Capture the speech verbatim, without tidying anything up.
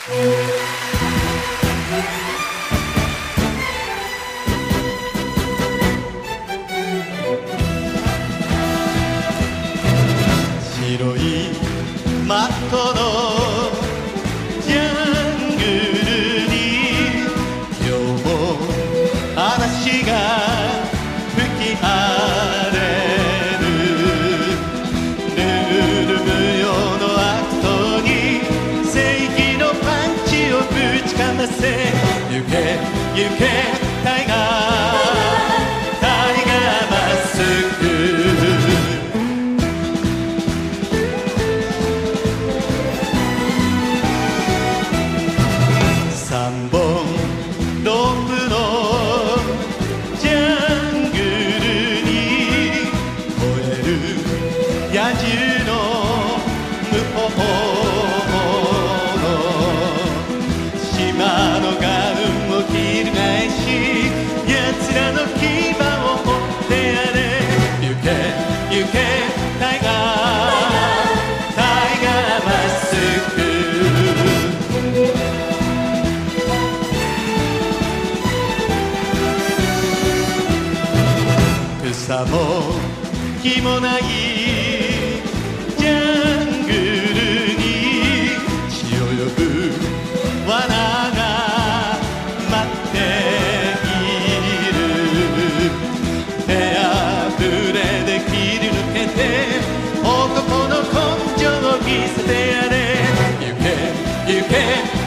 白いマットのジャングルに今日も嵐が吹き荒れる。ルール無用の後に正義のパンチをぶちかませ、行け行けタイガータイガーまっすぐ。三本ロープのジャングルに燃える野獣の無法島のガウンを翻し奴らの牙を追ってやれ。行け行けタイガータイガーまっすぐ。草も木もないジャングルに血を呼ぶ罠が待っている。手あふれで切り抜けて男の根性を見せてやれ。行け行け